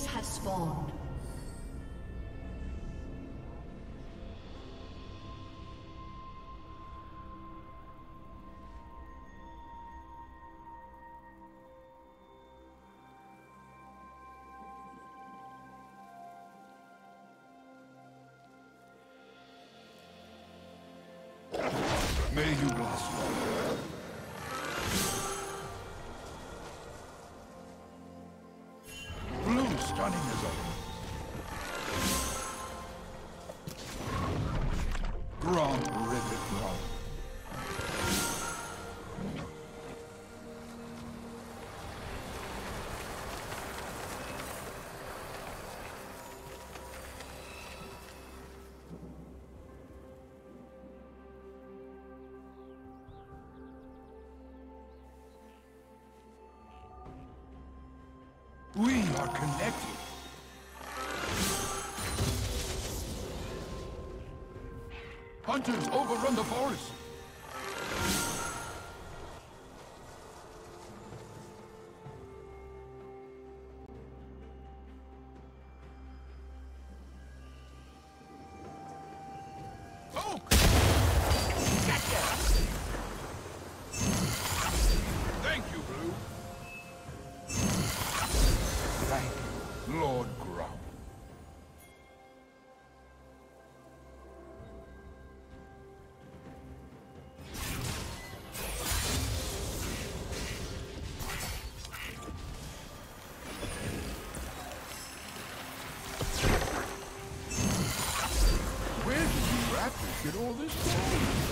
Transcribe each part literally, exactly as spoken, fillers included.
Minions have spawned. May you last long. Blue stunning is over. Grom rivet Grom. We are connected. Hunters overrun the forest. Oh! Gotcha! Thank you, Blue. Thank you, Lord Grom. Where did you raptors get all this gold?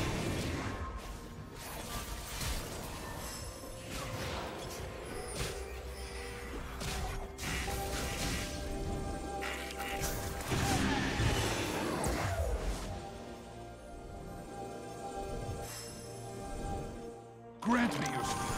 Grant me your spirit.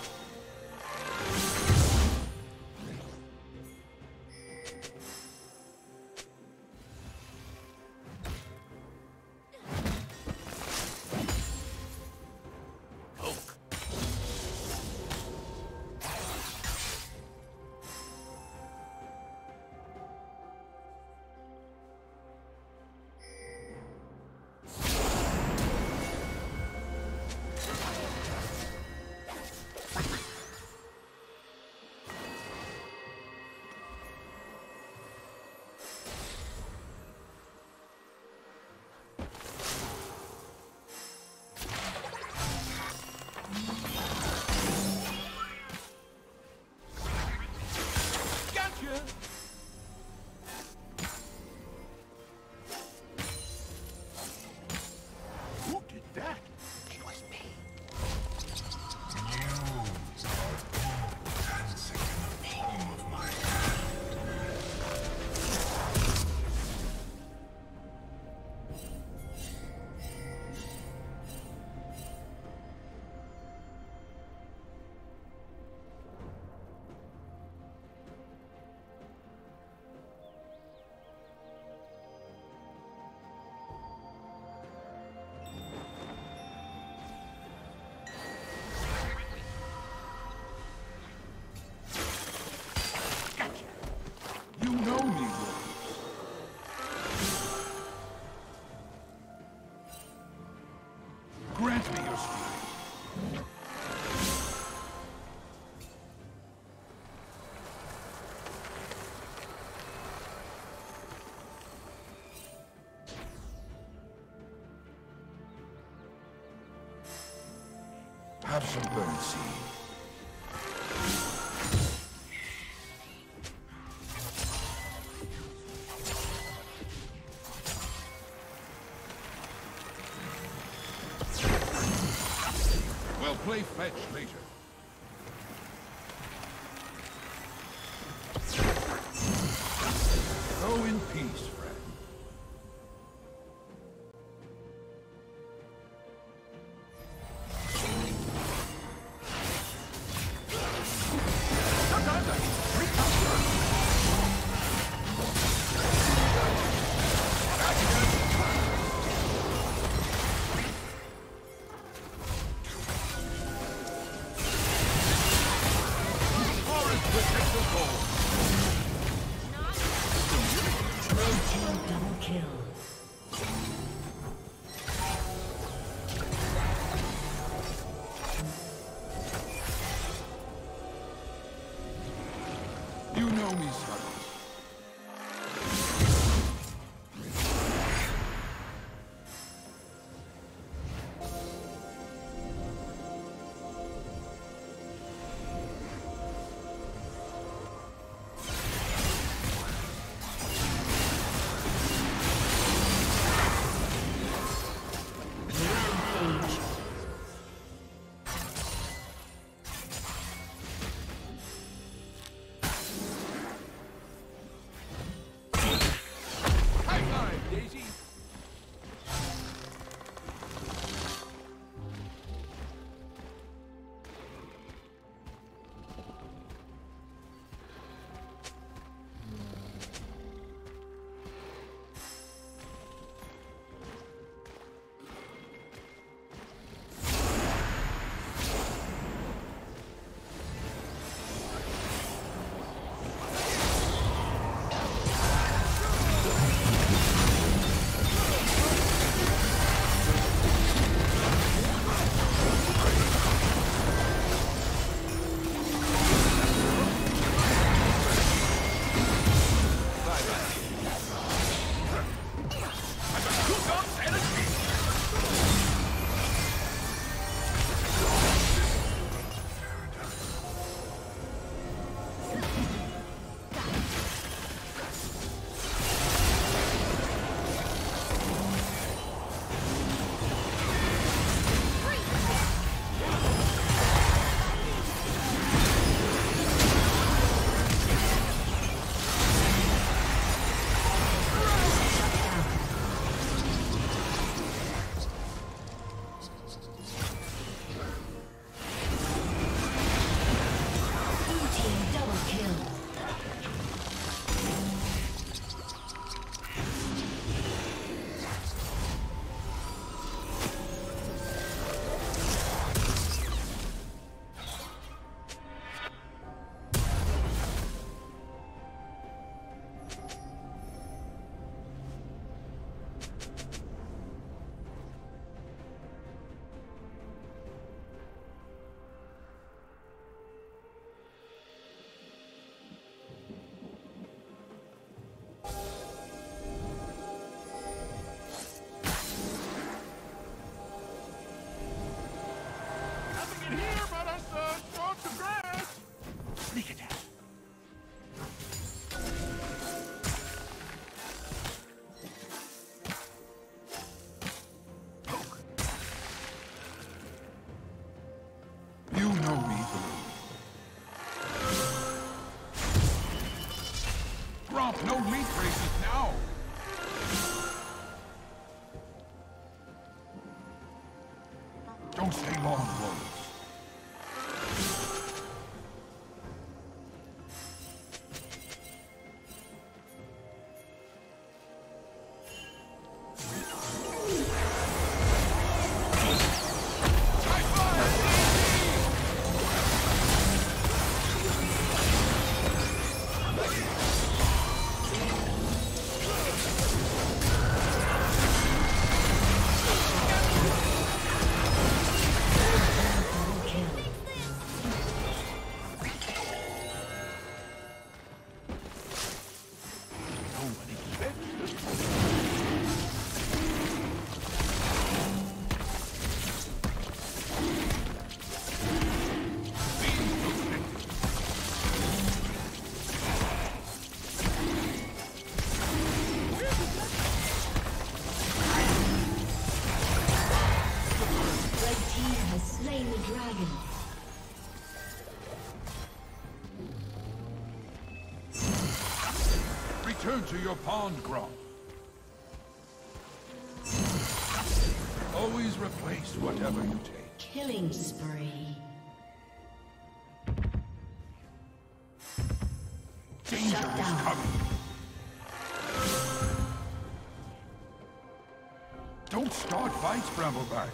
You know me, Rose. Grant me your spirit. Have some burn seed. We'll play fetch later. Go in peace, friend. Protect the goal. stay long, wolves. Return to your pond, Grom. Always replace whatever you take. Killing spree. Danger is coming. Don't start fights, Brambleback.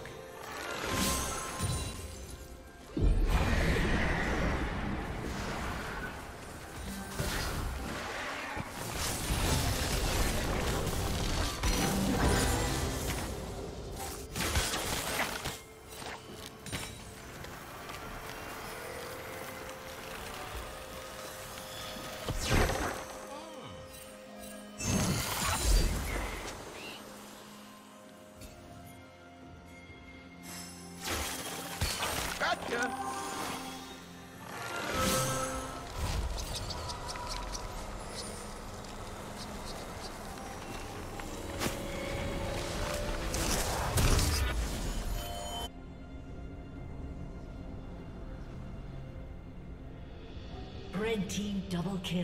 Red team double kill.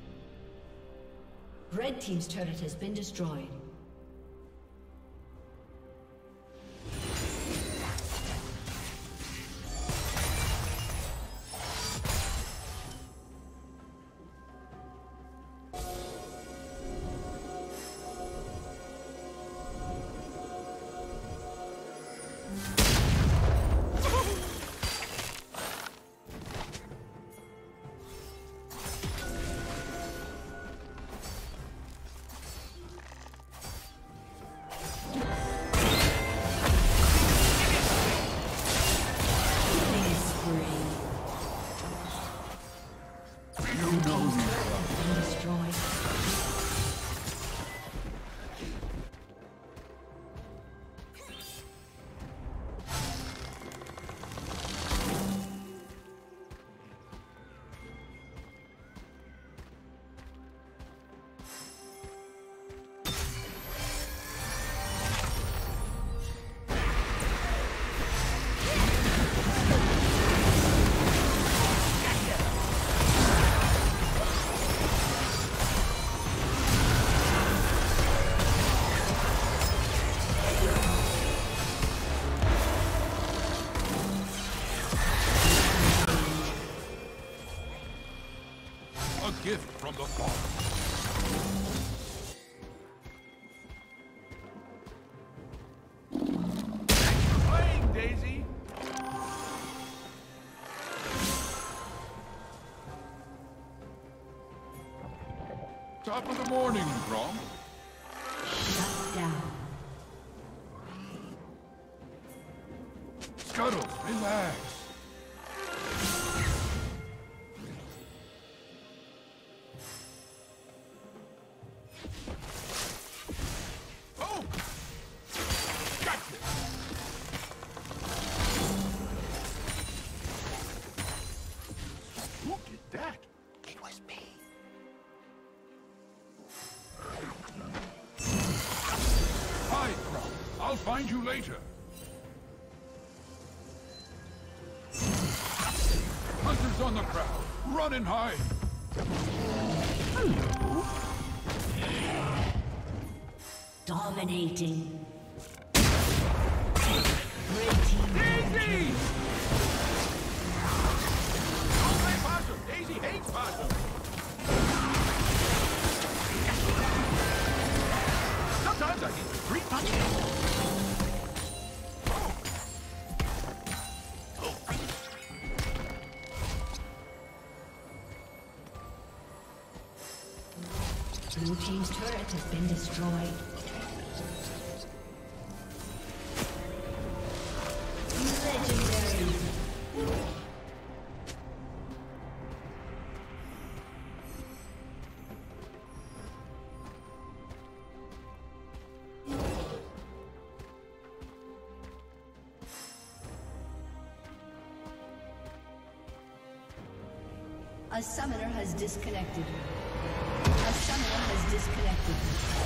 Red team's turret has been destroyed. Gift from the Father. Thanks for playing, Daisy. Top of the morning, Grom. Shut down. Scuttles, relax. I'll find you later. Hunters on the crowd. Run and hide. Hello. Dominating. Red team. Daisy! Don't play possum. Daisy hates possum. Sometimes I need three punches. Blue team's turret has been destroyed. Legendary. A summoner has disconnected. A summoner has disconnected.